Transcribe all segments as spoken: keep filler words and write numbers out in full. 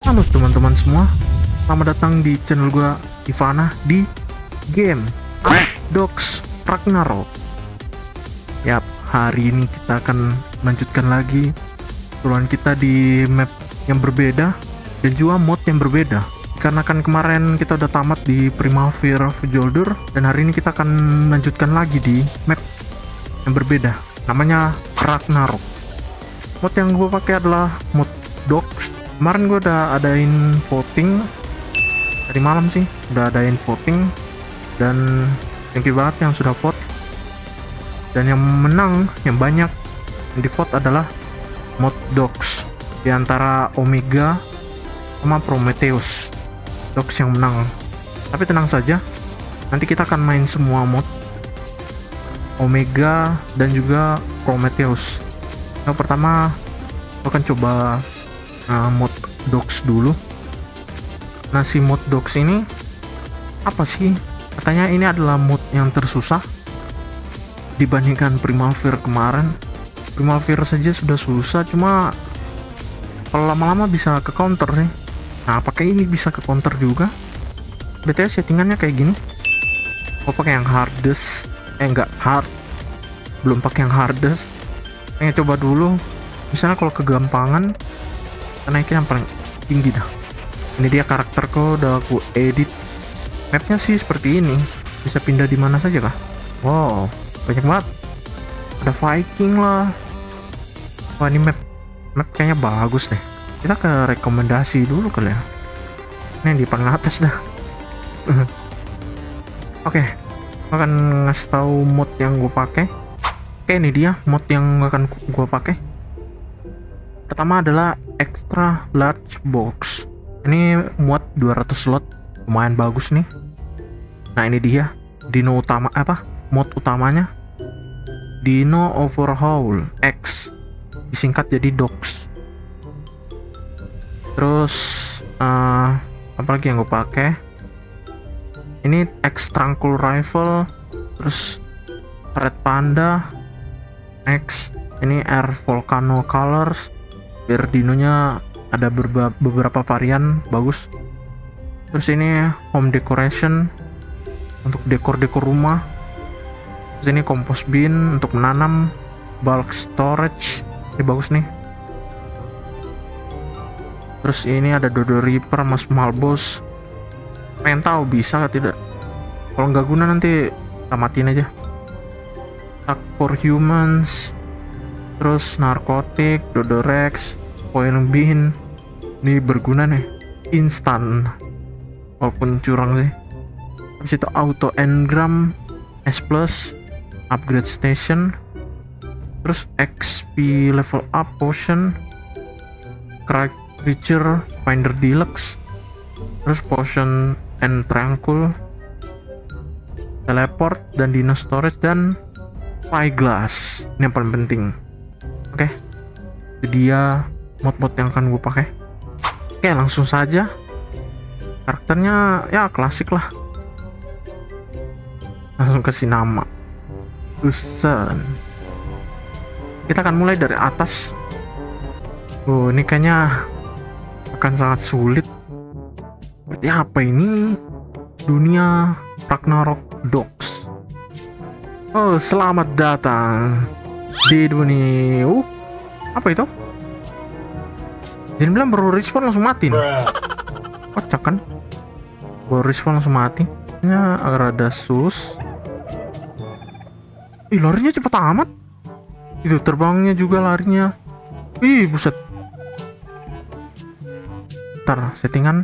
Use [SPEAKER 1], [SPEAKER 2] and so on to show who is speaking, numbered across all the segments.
[SPEAKER 1] Halo teman-teman semua, selamat datang di channel gua Ivana di game Dogs Ragnarok. Yap, hari ini kita akan melanjutkan lagi turunan kita di map yang berbeda dan juga mod yang berbeda. Karena kan kemarin kita udah tamat di Primavera Fjoldur dan hari ini kita akan melanjutkan lagi di map yang berbeda, namanya Ragnarok. Mod yang gue pakai adalah mod Dogs. Kemarin gue udah adain voting tadi malam sih, udah adain voting dan thank you banget yang sudah vote. Dan yang menang, yang banyak yang di vote adalah mod Dogs di antara Omega sama Prometheus. Dogs yang menang. Tapi tenang saja, nanti kita akan main semua mod Omega dan juga Prometheus. Yang pertama kita akan coba uh, mod Dogs dulu. Nah, si mod Dogs ini apa sih? Katanya ini adalah mod yang tersusah dibandingkan Primavera kemarin. Primavera saja sudah susah, cuma kalau lama-lama bisa ke counter sih. Nah, pakai ini bisa ke counter juga. B T W settingannya kayak gini. Mau pakai yang hardest, eh enggak hard, belum pakai yang hardest. Pengen coba dulu. Misalnya kalau kegampangan, kita naikin yang paling tinggi dah. Ini dia karakterku, udah aku edit. Mapnya sih seperti ini, bisa pindah di mana saja kah? Wow, banyak banget. Ada Viking lah. Wah, ini map, map kayaknya bagus deh. Kita ke rekomendasi dulu kali ya. Ini yang di paling atas dah. Oke, okay, akan ngasih tahu mod yang gue pakai. Oke, ini dia mod yang akan gue pakai. Pertama adalah extra large box. Ini muat dua ratus slot, lumayan bagus nih. Nah, ini dia dino utama, apa mod utamanya, Dino Overhaul X, disingkat jadi Dogs. Terus uh, apa lagi yang gue pakai? Ini X Tranquil Rifle, terus Red Panda X, ini Air Volcano Colors. Biar dinonya ada beberapa varian bagus. Terus ini home decoration untuk dekor-dekor rumah. Terus ini compost bin untuk menanam. Bulk storage, ini bagus nih. Terus ini ada Dodo Reaper mas Malbos. Pengen tahu bisa atau tidak. Kalau nggak guna nanti tamatin aja. Tag for humans. Terus narkotik, Dodo Rex, Spoil Bin. Ini berguna nih, instan walaupun curang sih. Habis itu auto engram S plus, upgrade station. Terus X P level up potion, creature finder deluxe. Terus potion and tranquil, teleport dan dino storage dan spyglass. Ini yang paling penting. Oke, okay. Itu dia mod-mod yang akan gue pakai. Oke, langsung saja. Karakternya ya klasik lah. Langsung kasih nama Usen. Kita akan mulai dari atas. Oh, ini kayaknya akan sangat sulit. Seperti apa ini dunia Ragnarok Dogs? Oh, selamat datang di dunia. Uh, apa itu? Jadi bilang baru respawn langsung mati nih. Kocak kan? Baru respawn langsung mati. Ini agak rada sus. Ih, larinya cepet amat. Itu terbangnya juga larinya. Ih, buset. Ntar settingan.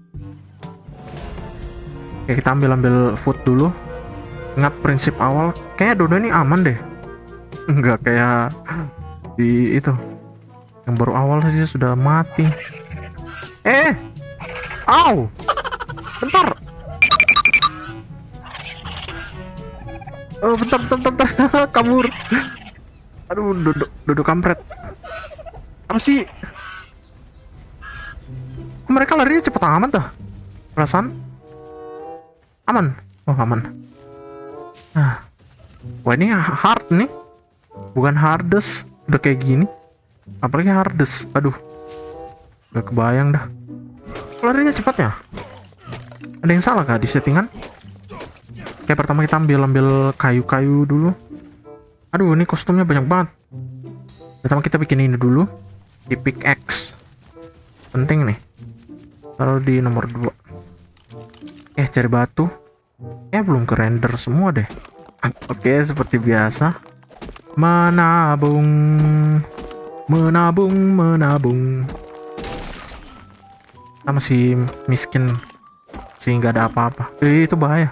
[SPEAKER 1] Oke, kita ambil-ambil food dulu. Ingat prinsip awal. Kayaknya Dodo ini aman deh. Enggak kayak di itu yang baru awal saja sudah mati. Eh, au, bentar. Oh, bentar, bentar, bentar, bentar. Kabur. Aduh, Dodo, Dodo kampret. Apa sih? Mereka larinya cepet amat dah. Perasaan aman. Oh, aman. Nah, wah ini hard nih, bukan hardest. Udah kayak gini. Apalagi hardest, aduh, udah kebayang dah. larinya cepat ya? Ada yang salah kah di settingan? Oke, pertama kita ambil ambil kayu-kayu dulu. Aduh, ini kostumnya banyak banget. Pertama kita bikin ini dulu, di pickaxe. Penting nih. Taruh di nomor dua. Eh, cari batu. Eh, belum ke render semua deh. Oke, seperti biasa. Menabung, menabung, menabung. Kita masih miskin, sehingga ada apa-apa. Eh, itu bahaya.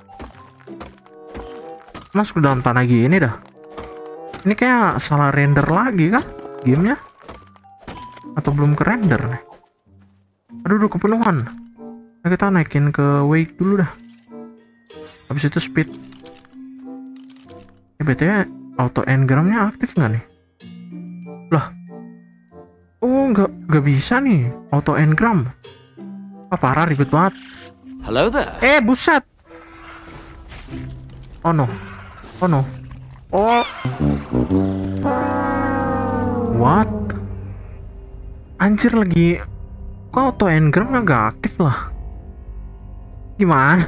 [SPEAKER 1] Masuk ke dalam tanah gini dah. Ini kayak salah render lagi kah gamenya? Atau belum ke render nih? Aduh, udah kepenuhan. Nah, kita naikin ke wake dulu dah. Habis itu speed. Eh, B T W auto engramnya aktif nggak nih? Lah. Oh, nggak nggak bisa nih auto engram. Ah, parah, ribet banget.
[SPEAKER 2] Hello there.
[SPEAKER 1] Eh, buset. Oh no. Oh no. Oh. What? Anjir, lagi kok auto engramnya nggak aktif lah. Gimana?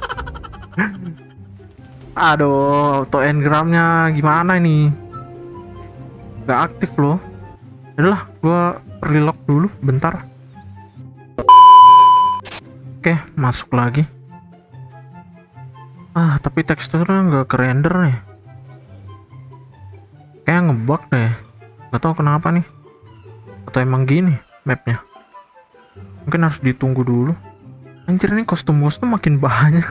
[SPEAKER 1] Aduh, auto engramnya gimana ini? Nggak aktif loh. Yaudah, gua relock dulu bentar. Oke, masuk lagi. Ah, tapi teksturnya nggak ke render nih. Kayak ngebug deh. Gak tau kenapa nih. Atau emang gini mapnya. Mungkin harus ditunggu dulu. Anjir, ini kostum-kostum makin banyak.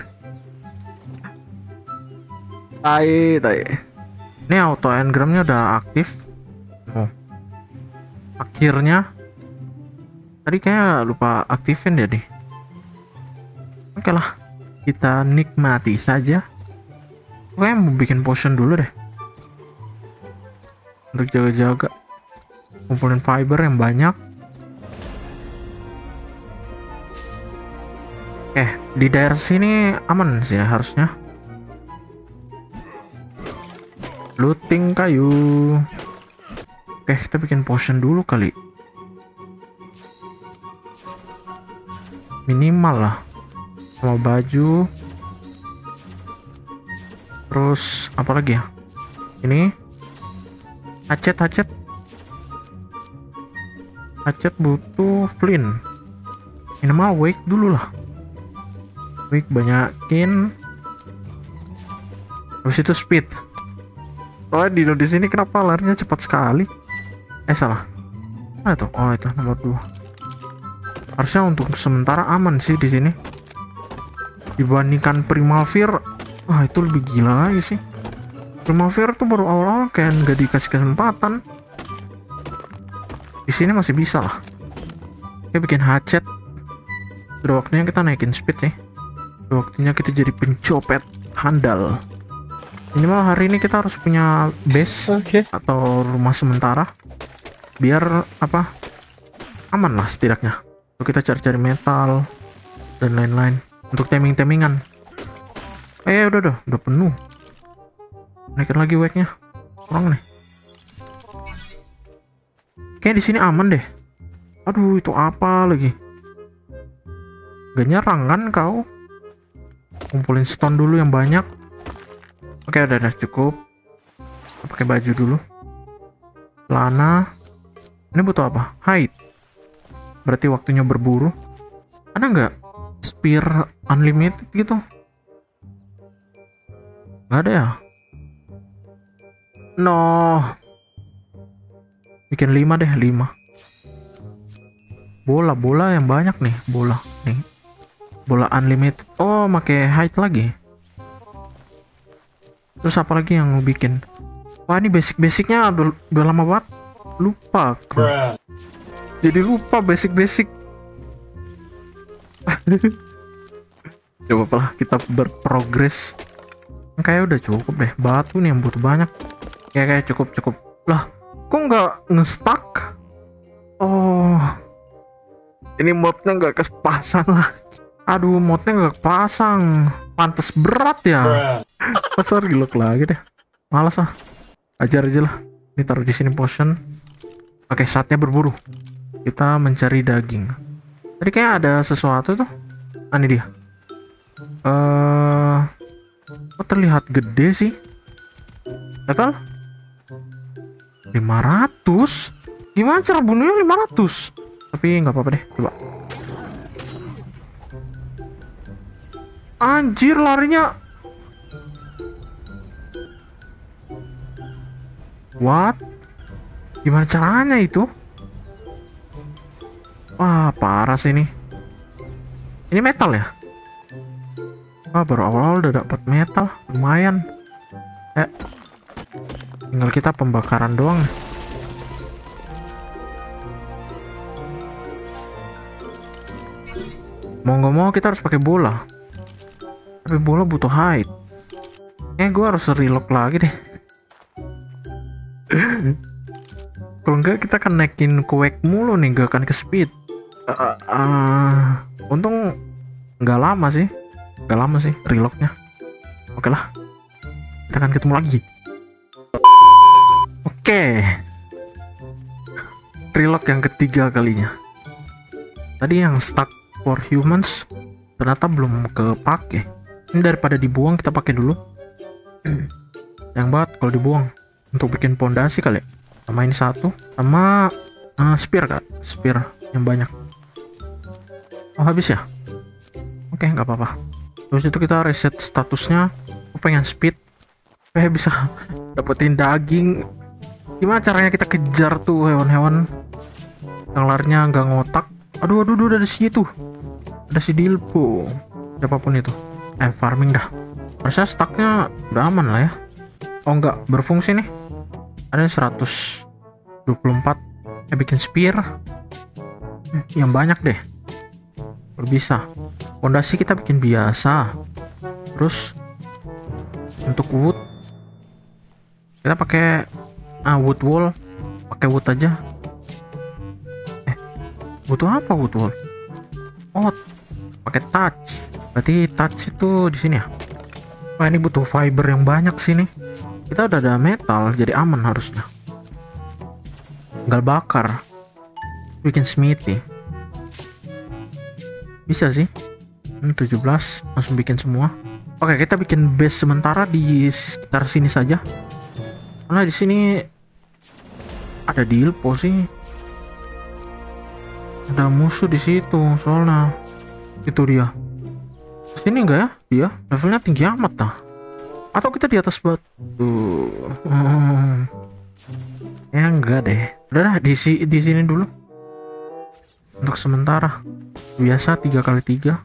[SPEAKER 1] Tai, tai. Ini auto engramnya udah aktif. Oh. Akhirnya. Tadi kayak lupa aktifin deh deh. Oke lah. Kita nikmati saja. Pokoknya mau bikin potion dulu deh. Untuk jaga-jaga. Kumpulin fiber yang banyak. Eh, di daerah sini aman sih ya, harusnya. Looting kayu. Oke, kita bikin potion dulu kali. Minimal lah. Sama baju. Terus apa lagi ya? Ini hacet, hacet. Hacet butuh flint. Minimal wake dulu lah. Wake banyakin. Habis itu speed. Oh, di di sini kenapa larinya cepat sekali? Eh, salah. Ah, itu. Oh, itu nomor dua. Harusnya untuk sementara aman sih di sini. Dibandingkan Primavera, wah itu lebih gila lagi sih. Primavera tuh baru awal-awal kayak nggak dikasih kesempatan. Di sini masih bisa lah. Kita bikin hatchet. Udah waktunya kita naikin speed nih. Udah waktunya kita jadi pencopet handal. Minimal hari ini kita harus punya base okay. Atau rumah sementara. Biar apa? Aman lah setidaknya. Lalu kita cari-cari metal dan lain-lain. Untuk timing-timingan. Eh, udah udah, udah penuh. Naikin lagi wake-nya. Kurang nih. Kayaknya di sini aman deh. Aduh, itu apa lagi? Gak nyerang kan kau? Kumpulin stone dulu yang banyak. Oke, udah udah cukup. Pakai baju dulu. Celana. Ini butuh apa? Hide. Berarti waktunya berburu. Ada nggak? Spear unlimited gitu? Nggak ada ya? No. Bikin lima deh, lima. Bola, bola yang banyak nih, bola nih. Bola unlimited. Oh, pakai height lagi. Terus apa lagi yang mau bikin? Wah, ini basic-basicnya udah, udah lama banget. Lupa. Jadi lupa basic-basic. Coba lah kita berprogres. Kayak udah cukup deh. Batu nih yang butuh banyak. Kayak kayak cukup cukup. Lah, kok nggak nge-stuck? Oh, ini modnya nggak kepasang lah. Aduh, modnya nggak kepasang. Pantes berat ya. Pasar gilok lagi deh. Malas ah. Ajar aja lah. Ini taruh di sini potion. Oke, saatnya berburu. Kita mencari daging. Tadi kayak ada sesuatu tuh. Ah, ini dia. Eh, uh, oh, terlihat gede sih. Level lima ratus. Gimana cara bunuhnya lima ratus? Tapi nggak apa-apa deh, coba. Anjir, larinya. What? Gimana caranya itu? Wah, parah sih ini. Ini metal ya? Wah, baru awal-awal udah dapat metal, lumayan. Eh, tinggal kita pembakaran doang. Mau nggak mau kita harus pakai bola. Tapi bola butuh height. Eh, gue harus relock lagi deh. Kalau enggak kita akan naikin kuek mulu nih, gak akan ke speed. Uh, uh, untung nggak lama sih, nggak lama sih relocknya. Oke lah, kita akan ketemu lagi. Oke, relock yang ketiga kalinya. Tadi yang stuck for humans ternyata belum kepake. Ini daripada dibuang kita pakai dulu. Yang banget kalau dibuang untuk bikin pondasi kali. Sama ini satu, sama uh, spear kak, spear yang banyak. Oh, habis ya? Oke, nggak apa-apa. Terus itu kita reset statusnya. Aku pengen speed. Eh, bisa dapetin daging. Gimana caranya kita kejar tuh hewan-hewan yang larinya nggak ngotak? Aduh, aduh, aduh, ada si itu. Ada si Dilpo. Siapapun itu. Eh, farming dah. Harusnya stacknya udah aman lah ya. Oh, nggak berfungsi nih. Ada seratus dua puluh empat. Eh, bikin spear. Hmm, yang banyak deh. Bisa. Fondasi kita bikin biasa. Terus untuk wood kita pakai ah wood wall, pakai wood aja. Eh, butuh apa wood wall? Oh, pakai touch. Berarti touch itu di sini ya. Wah, ini butuh fiber yang banyak sini. Kita udah ada metal, jadi aman harusnya. Tinggal bakar. Bikin smithy. Bisa sih. Hmm, tujuh belas langsung bikin semua. Oke, kita bikin base sementara di sekitar sini saja. Karena di sini ada Dilpo sih. Ada musuh di situ soalnya. Itu dia. Sini enggak ya? Dia levelnya tinggi amat dah. Atau kita di atas batu? Hmm. Ya enggak deh. Udah dah, di, di sini dulu. Untuk sementara biasa tiga kali tiga.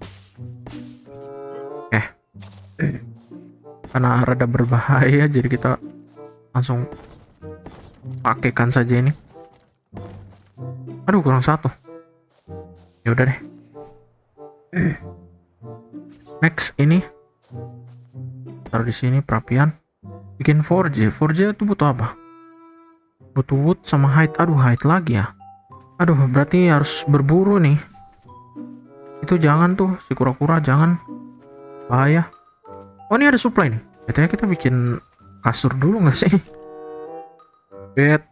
[SPEAKER 1] Eh karena rada berbahaya jadi kita langsung pakaikan saja ini. Aduh, kurang satu. Ya udah deh. Next ini taruh di sini perapian. Bikin forge. Forge itu butuh apa? Butuh wood sama height. Aduh, height lagi ya. Aduh, berarti harus berburu nih. Itu jangan tuh, si kura-kura jangan. Bahaya. Oh, ini ada supply nih. Katanya kita bikin kasur dulu nggak sih? Bed.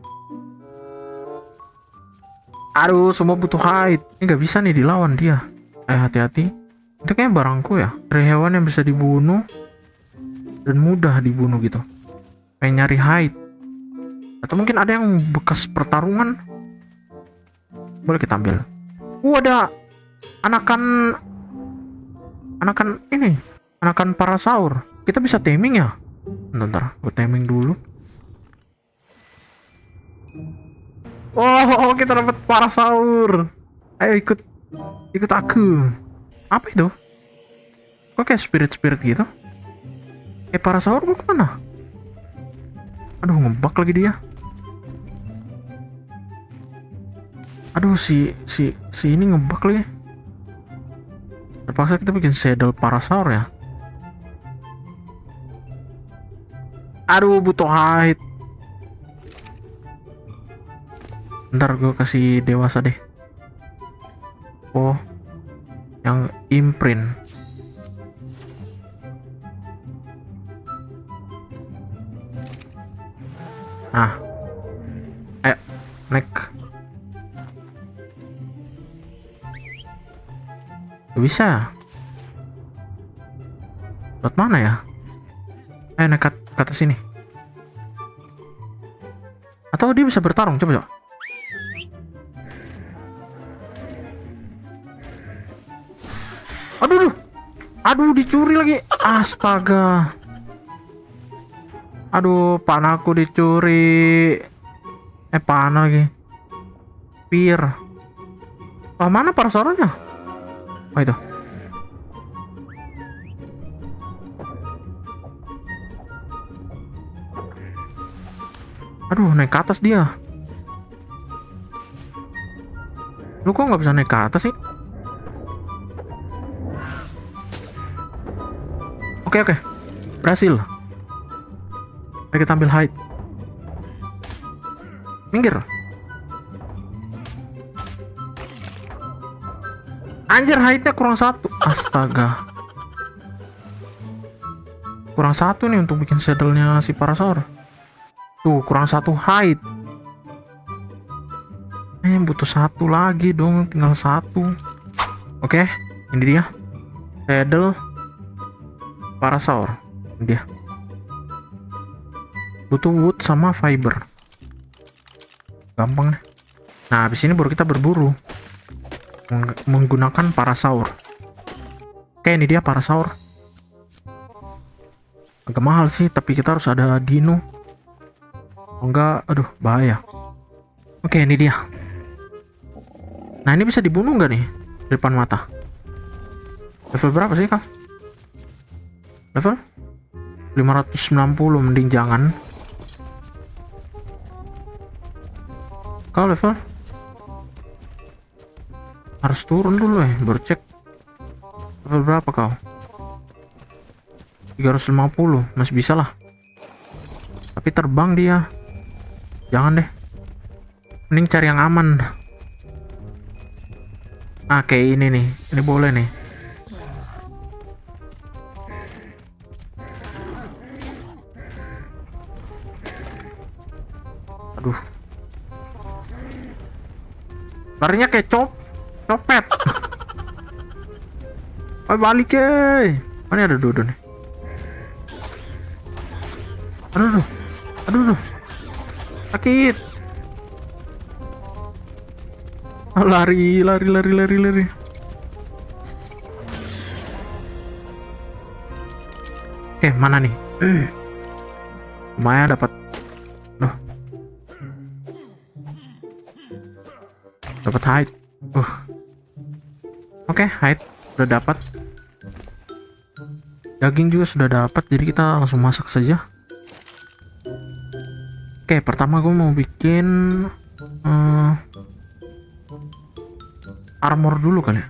[SPEAKER 1] Aduh, semua butuh height. Ini nggak bisa nih dilawan dia. Eh, hati-hati. Itu kayaknya barangku ya. Dari hewan yang bisa dibunuh dan mudah dibunuh gitu. Pengen nyari height. Atau mungkin ada yang bekas pertarungan. Boleh kita ambil. Uh, ada anakan anakan ini, anakan parasaur. Kita bisa taming ya? Bentar, bentar. Gue taming dulu. Oh, kita dapat parasaur. Ayo ikut, ikut aku. Apa itu? Kok kayak spirit-spirit gitu? Eh, parasaur mau kemana? Aduh, ngebug lagi dia. Aduh, si si si ini ngebug lagi. Terpaksa kita bikin saddle parasaur ya. Aduh, butuh height. Ntar gue kasih dewasa deh. Oh, yang imprint. Nah, ayo naik. Gak bisa ya? Lewat mana ya? Eh, naik ke atas sini. Atau dia bisa bertarung, coba coba. Aduh, aduh, aduh, dicuri lagi. Astaga. Aduh, panahku dicuri. Eh, panah lagi. Pir. Oh, mana parasaurnya? Oh, itu. Aduh, naik ke atas dia. Lu kok nggak bisa naik ke atas sih? Oke, oke. Berhasil. Ayo kita ambil hide. Minggir. Anjir, hide-nya kurang satu. Astaga. Kurang satu nih untuk bikin saddle-nya si parasaur. Tuh, kurang satu hide. Eh, butuh satu lagi dong. Tinggal satu. Oke, ini dia. Saddle parasaur. Ini dia. Butuh wood sama fiber. Gampang nih. Nah, habis ini baru kita berburu. Meng menggunakan parasaur. Oke, ini dia parasaur. Agak mahal sih, tapi kita harus ada dino. Oh, enggak, aduh, bahaya. Oke, ini dia. Nah, ini bisa dibunuh nggak nih? Di depan mata. Level berapa sih, Kak? Level? lima ratus sembilan puluh, mending jangan. Kau level? Harus turun dulu ya, baru cek. Level berapa kau? tiga ratus lima puluh, masih bisa lah. Tapi terbang dia. Jangan deh. Mending cari yang aman. Ah, kayak ini nih. Ini boleh nih. Aduh. Larinya kayak cop. Copet. Ayo balik ya. Mana ada Dodo nih? Aduh, aduh. Aduh, aduh. Sakit. Oh, lari, lari, lari, lari, lari. Oke, mana nih? Lumayan dapat. Duh. Dapat hide. Uh. Oke, hide udah dapat. Daging juga sudah dapat, jadi kita langsung masak saja. Oke, pertama gue mau bikin uh, armor dulu kali ya.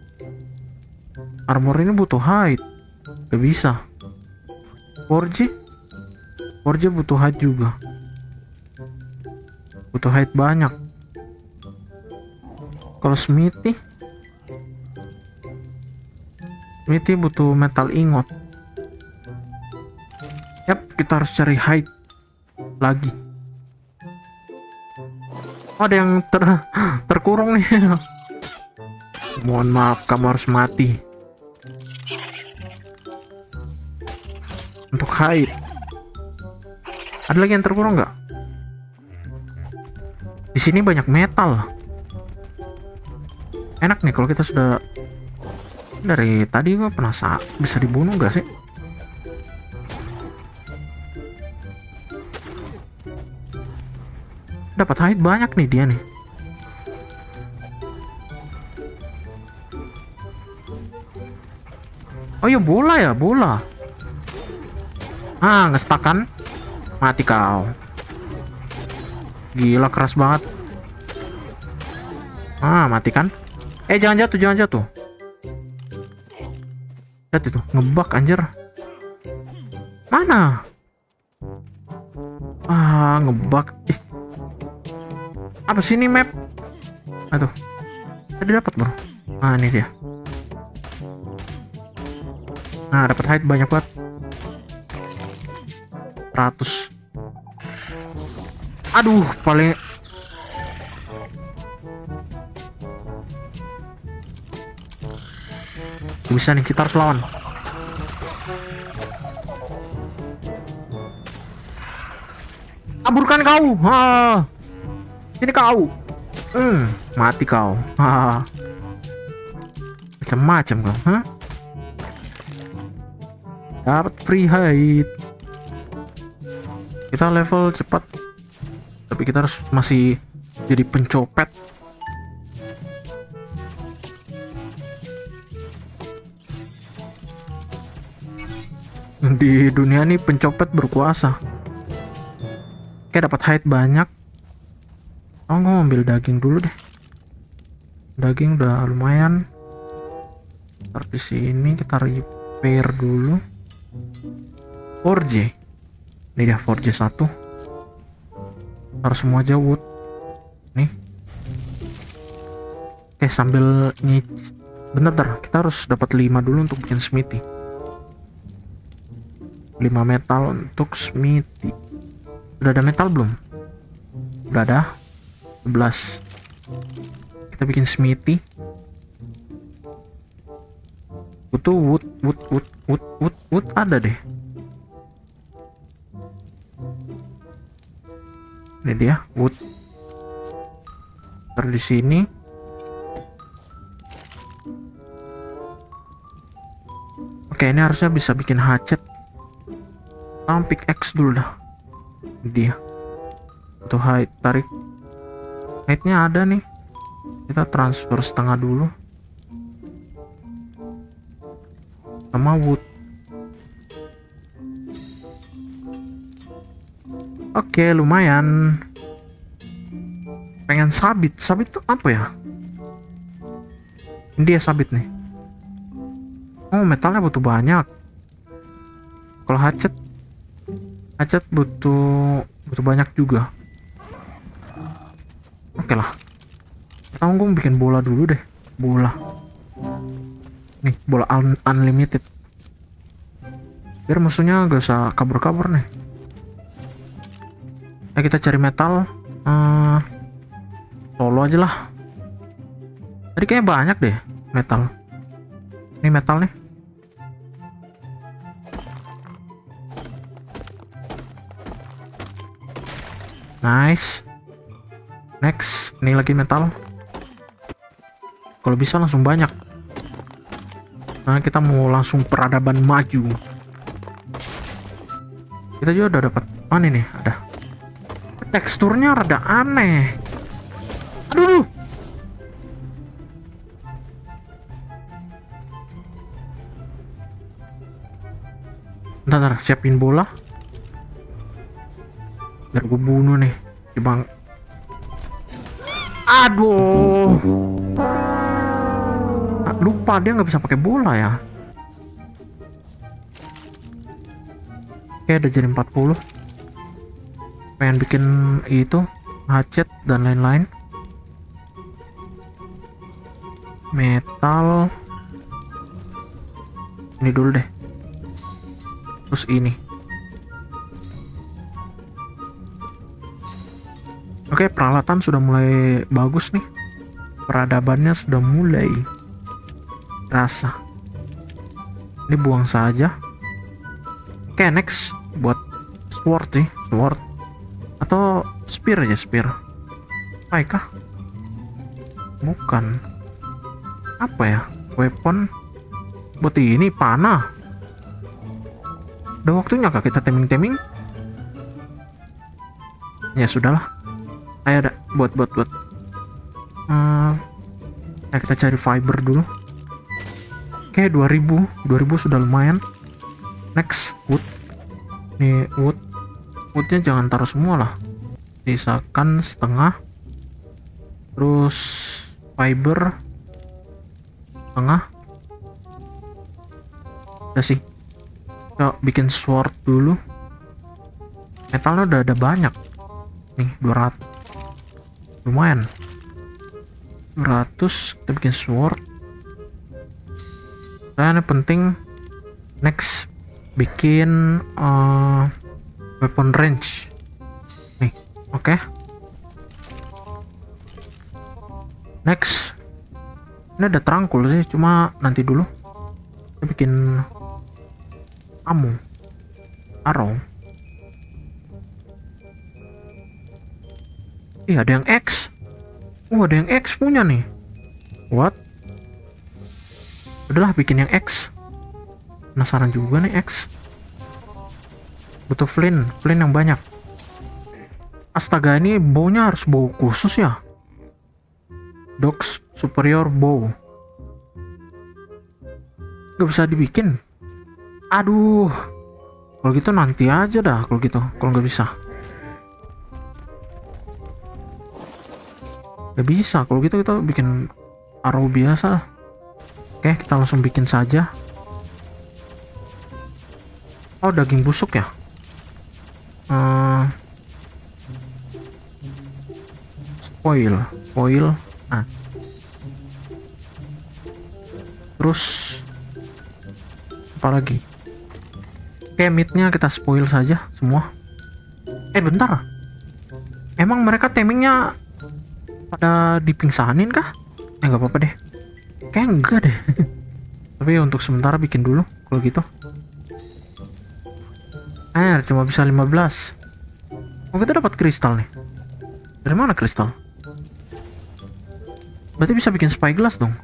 [SPEAKER 1] Armor ini butuh hide. Gak bisa. Forge? Forge butuh hide juga. Butuh hide banyak. Kalau smithy, smithy butuh metal ingot. Yap, kita harus cari hide lagi. Oh, ada yang ter terkurung nih. Mohon maaf, kamu harus mati. Untuk hide. Ada lagi yang terkurung nggak? Di sini banyak metal. Enak nih kalau kita sudah dari tadi. Gue penasaran bisa dibunuh nggak sih? Dapat hide banyak nih dia nih. Oh iya, bola ya, bola. Ah, ngestak kan? Mati kau. Gila, keras banget. Ah, mati kan? Eh, jangan jatuh, jangan jatuh. Lihat itu, ngebug anjir. Mana? Ah, ngebug. Ih. Apa sih ini map? Aduh. Tadi dapat, bro. Ah, ini dia. Nah, dapat hide banyak banget. seratus. Aduh, paling Bisa nih, kita harus lawan. Kaburkan kau. Ha. Ini kau. Hmm, mati kau. Ha. Macam-macam kau, ha? Dapat free hide. Kita level cepat. Tapi kita harus masih jadi pencopet. Di dunia ini pencopet berkuasa. Oke, dapat hide banyak. Oh, gue ambil daging dulu deh. Daging udah lumayan. Ntar di sini kita repair dulu. four J. Ini dia four J satu. Harus semua aja wood. Nih. Oke, sambil nyicip. Bentar, kita harus dapat lima dulu untuk bikin smithy. lima metal untuk smithy. Udah ada metal belum? Udah ada. sebelas. Kita bikin smithy. Butuh wood, wood, wood, wood, wood, wood ada deh. Ini dia wood. Ntar di sini. Oke, ini harusnya bisa bikin hatchet. Sama pickaxe dulu dah. Ini dia. Untuk hide, tarik. Hide-nya ada nih. Kita transfer setengah dulu. Sama wood. Oke, lumayan. Pengen sabit. Sabit tuh apa ya? Ini dia sabit nih. Oh, metalnya butuh banyak. Kalau hatchet, hatchet butuh butuh banyak juga. Oke lah. Sekarang gue bikin bola dulu deh. Bola. Nih, bola un unlimited. Biar musuhnya gak usah kabur-kabur nih. Nah, kita cari metal. Uh, solo aja lah. Tadi kayaknya banyak deh metal. Ini metal nih. Nice. Next, ini lagi metal. Kalau bisa langsung banyak. Nah, kita mau langsung peradaban maju. Kita juga udah dapat. Oh, ini nih, ada. Teksturnya rada aneh. Aduh. Bentar, bentar, siapin bola. Biar gue bunuh nih. Di bang. Aduh. Ah, lupa dia nggak bisa pakai bola ya. Oke, udah jadi empat puluh. Pengen bikin itu hatchet dan lain-lain. Metal. Ini dulu deh. Terus ini. Oke, peralatan sudah mulai bagus nih. Peradabannya sudah mulai rasa. Ini buang saja. Oke, next buat sword sih, sword atau spear aja, spear. Apa kah? Bukan. Apa ya? Weapon. Buat ini panah. Udah waktunya kah kita teming-teming? Ya sudahlah. Ayo ada buat buat buat. Hmm, ya kita cari fiber dulu. Oke, dua ribu. dua ribu sudah lumayan. Next, wood. Nih wood. Woodnya jangan taruh semua lah. Sisakan setengah. Terus fiber setengah. Udah sih. Kita bikin sword dulu. Metalnya udah ada banyak. Nih, dua ratus. Lumayan. dua ratus. Kita bikin sword. Dan yang penting next bikin uh, weapon range. Nih, oke. Okay. Next Ini ada trangkul sih, cuma nanti dulu. Kita bikin ammo, arrow. Ih, ada yang X. Oh, ada yang X punya nih. What? Udahlah, bikin yang X. Penasaran juga nih X. Butuh flint, flint yang banyak. Astaga, ini bownya harus bow khusus ya. Dogs superior bow. Gak bisa dibikin. Aduh. Kalau gitu nanti aja dah. Kalau gitu, kalau nggak bisa. Gak bisa. Kalau gitu kita bikin arrow biasa. Oke, kita langsung bikin saja. Oh, daging busuk ya. Uh, spoil, spoil. Nah. Terus apa lagi? Oke, meatnya kita spoil saja semua. Eh, bentar. Emang mereka tamingnya pada dipingsanin kah? Eh, nggak apa-apa deh. Kayak enggak deh. Tapi untuk sementara bikin dulu kalau gitu. Air cuma bisa lima belas. Oh, kita dapat kristal nih. Dari mana kristal? Berarti bisa bikin spyglass dong.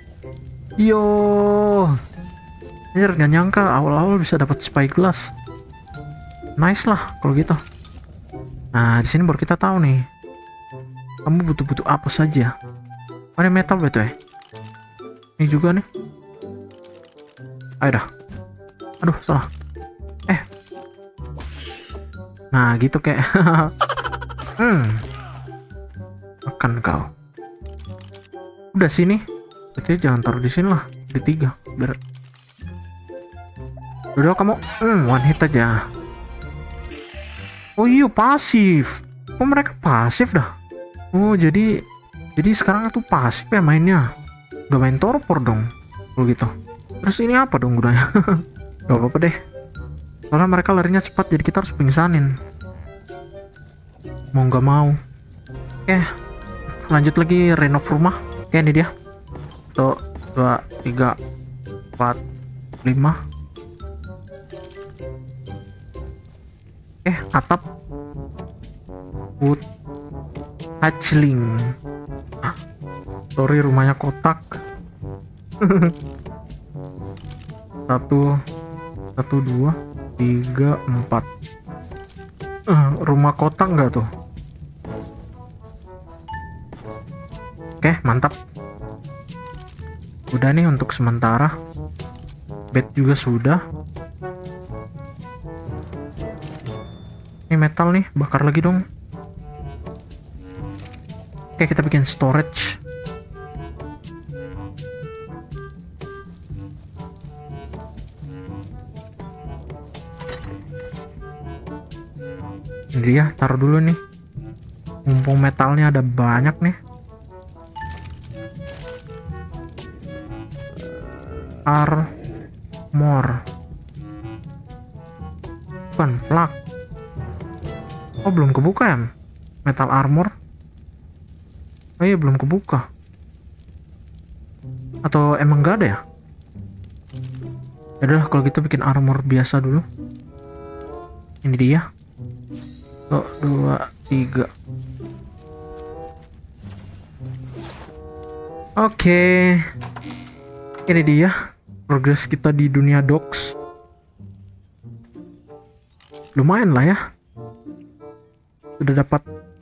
[SPEAKER 1] Yo. Anjir, gak nyangka awal-awal bisa dapat spyglass. Nice lah kalau gitu. Nah, di sini baru kita tahu nih. Kamu butuh-butuh apa saja? Oh, ini metal betul ya? Ini juga nih. Ayo dah. Aduh, salah. Eh. Nah, gitu kayak. hmm. Makan kau. Udah sini. Berarti jangan taruh di sini lah. Di tiga. Biar. Udah kamu. Hmm, one hit aja. Oh iya, pasif. Oh, mereka pasif dah. Oh, jadi jadi sekarang tuh pasif ya mainnya. Gak main torpor dong kalau gitu. Terus ini apa dong gunanya? Gak apa-apa deh. Soalnya mereka larinya cepat, jadi kita harus pingsanin. Mau nggak mau. Oke, lanjut lagi renov rumah. Oke, ini dia. Satu, dua, tiga, empat, lima. Eh, atap. Wood hatchling. Ah, sorry, rumahnya kotak. Satu, satu, dua, tiga, empat. Uh, rumah kotak nggak tuh? Oke, mantap. Udah nih untuk sementara. Bed juga sudah. Ini metal nih, bakar lagi dong. Oke, kita bikin storage. Ini dia, taruh dulu nih. Mumpung metalnya ada banyak nih. Armor. Bukan, flak. Oh, belum kebuka ya? Metal armor. Oh iya, belum kebuka. Atau emang gak ada ya? Yaudah, kalau gitu bikin armor biasa dulu. Ini dia. Satu, dua, tiga. Oke. Ini dia progres kita di dunia dogs. Lumayan lah ya. Udah dapat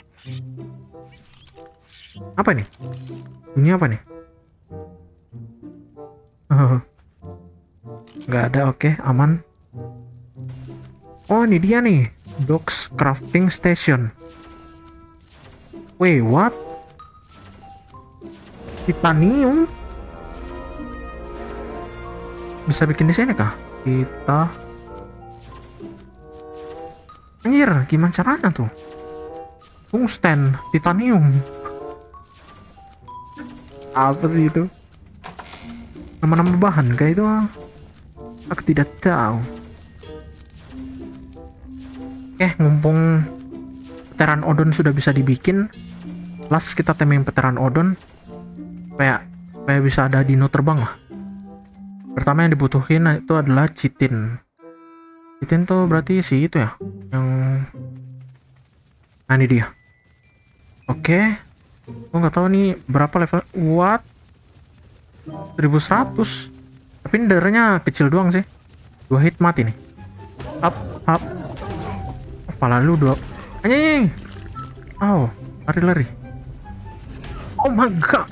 [SPEAKER 1] apa nih? Ini apa nih? Nggak ada, oke, okay, aman. Oh, ini dia nih, Dogs Crafting Station. Wait, what? Titanium? Bisa bikin di sini kah? Kita. Anjir, gimana caranya tuh? Tungsten, titanium. Apa sih itu? Nama-nama bahan kayak itu. Aku tidak tahu. Eh, mumpung veteran odon sudah bisa dibikin, last kita temeng veteran odon supaya supaya bisa ada dino terbang lah. Pertama yang dibutuhin itu adalah chitin. Chitin tuh berarti si itu ya, yang nah ini dia. Oke, gue nggak tahu nih berapa level. What? seribu seratus. Tapi ini darahnya kecil doang sih. Dua hit mati nih. Up, up. Kepala lu dua. Anjing. Oh, lari-lari. Oh my god.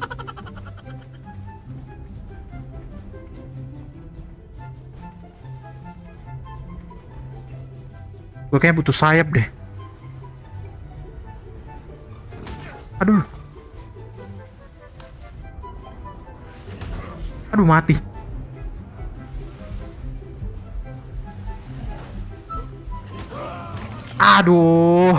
[SPEAKER 1] Gue kayak butuh sayap deh. Aduh. Aduh, mati. Aduh.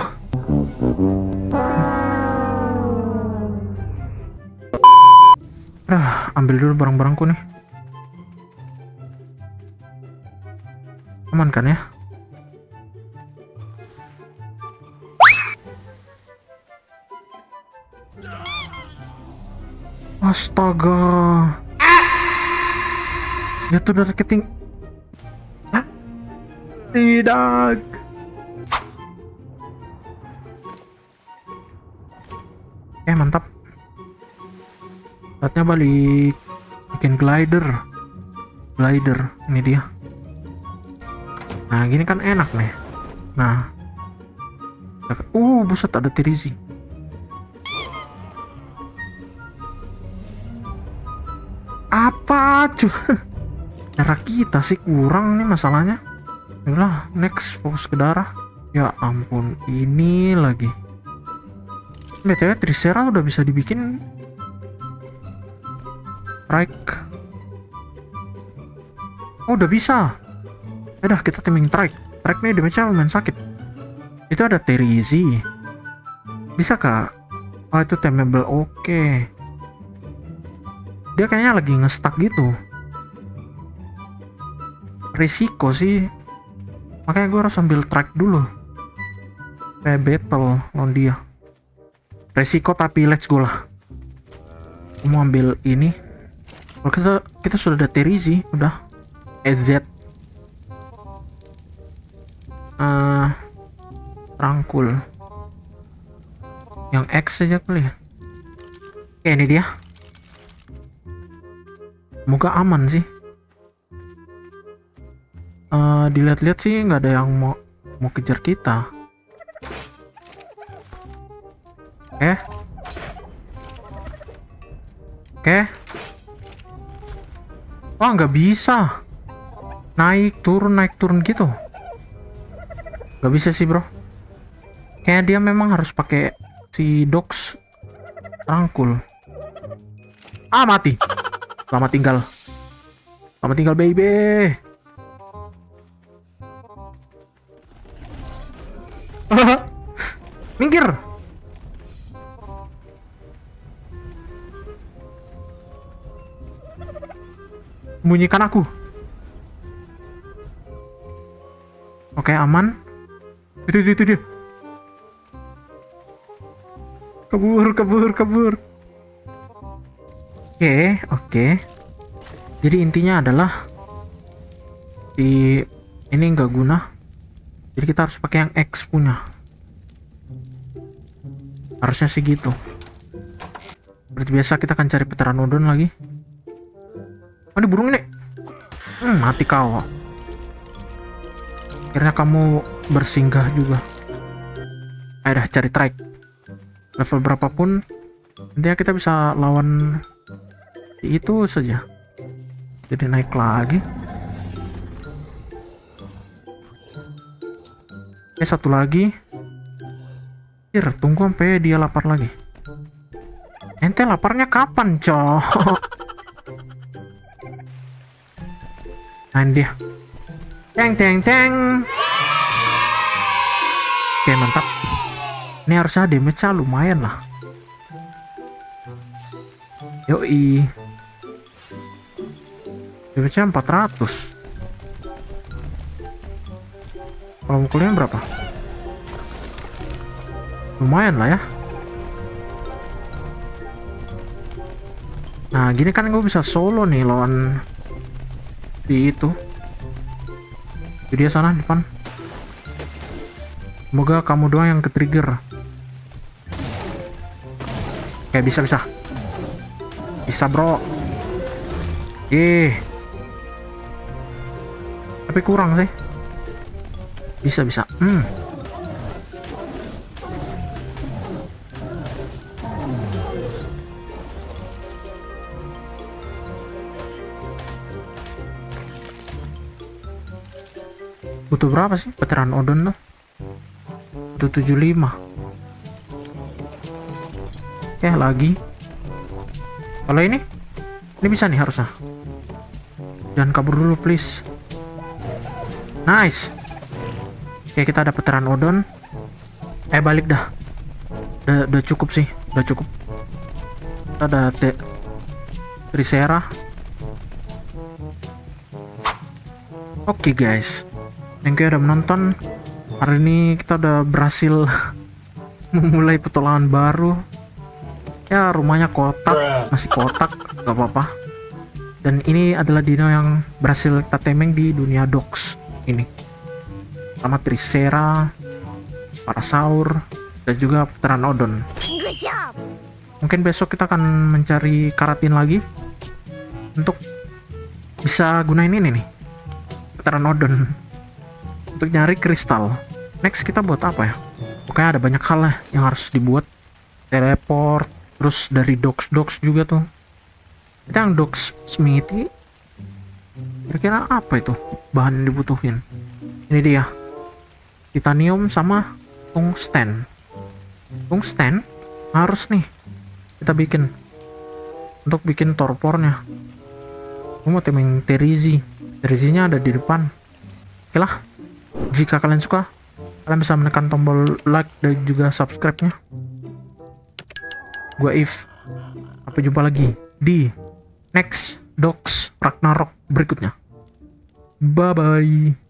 [SPEAKER 1] Dah, ambil dulu barang-barangku nih. Aman kan ya? Astaga. Jatuh dari keting. Hah? Tidak. Eh, mantap. Saatnya balik bikin glider. Glider, ini dia. Nah, gini kan enak nih. Nah. Uh, buset, ada Tirizi. Apa cuy? Darah kita sih kurang nih masalahnya. Yalah, next fokus ke darah. Ya ampun, ini lagi. B T W Trisera udah bisa dibikin trike. Oh, udah bisa. Udah, kita timing trike. Trike nih damage-nya lumayan sakit. Itu ada Terizi. Bisa kak? Oh, itu temeable. Oke. Okay. Dia kayaknya lagi nge-stuck gitu. Risiko sih. Makanya gue harus ambil track dulu. Kayak battle lawan dia. Resiko tapi let's go lah. Gue mau ambil ini. Kalau kita, kita sudah ada Terizi. Udah. E Z. Uh, Rangkul. Yang X saja kali ya. Oke, ini dia. Semoga aman sih. Uh, dilihat-lihat sih nggak ada yang mau mau kejar kita. Oke. Okay. Oke. Okay. Wah, nggak bisa. Naik turun naik turun gitu. Nggak bisa sih bro. Kayak dia memang harus pakai si Dox rangkul. Ah, mati. Selamat tinggal. Selamat tinggal baby. Minggir. Bunyikan aku. Oke, aman. Itu itu, itu dia. Kabur, kabur, kabur. Oke, oke. Jadi intinya adalah di ini nggak guna. Jadi kita harus pakai yang X punya. Harusnya sih gitu. Seperti biasa kita akan cari Pteranodon lagi. Oh, ini burung ini. Hmm, mati kau. Akhirnya kamu bersinggah juga. Ayo dah, cari trike. Level berapapun, intinya kita bisa lawan itu saja. Jadi naik lagi. Oke, satu lagi. Hier, tunggu sampai dia lapar lagi. Ente laparnya kapan, cok? Nah, ini dia. Teng, teng, teng. Oke, mantap. Ini harusnya damage-nya lumayan lah. Yoi. Damage-nya empat ratus. Kalau mukulnya berapa? Lumayan lah ya. Nah gini kan gue bisa solo nih lawan di itu. Jadi dia sana depan. Semoga kamu doang yang ke-trigger. Oke, bisa bisa. Bisa, bro. Eh. Tapi kurang sih. Bisa bisa. Hmm. Butuh berapa sih veteran Odin tuh? Butuh tujuh puluh lima. Oke, lagi. Kalau ini, ini bisa nih harusnya. Jangan kabur dulu, please. Nice. Oke, kita ada veteran Odin. Eh, balik dah. Udah, udah cukup sih, udah cukup. Kita ada te Trisera. Oke, guys. Thank you udah menonton. Hari ini kita udah berhasil memulai petualangan baru. Ya rumahnya kotak, masih kotak, gak apa-apa. Dan ini adalah dino yang berhasil kita temeng di dunia Dogs ini. Sama Trisera, Parasaur, dan juga Pteranodon. Mungkin besok kita akan mencari Karatin lagi untuk bisa gunain ini nih, Pteranodon. Untuk nyari kristal. Next kita buat apa ya? Pokoknya ada banyak hal lah yang harus dibuat. Teleport, terus dari dogs dogs juga tuh. Itu yang dogs smithy. Kira-kira apa itu bahan yang dibutuhin? Ini dia. Titanium sama tungsten. Tungsten harus nih kita bikin untuk bikin torpornya. Aku mau temeng Terizi. Terizinya ada di depan. Oke lah. Jika kalian suka, kalian bisa menekan tombol like dan juga subscribe-nya. Gua If. Sampai jumpa lagi di next Dogs Ragnarok berikutnya. Bye bye.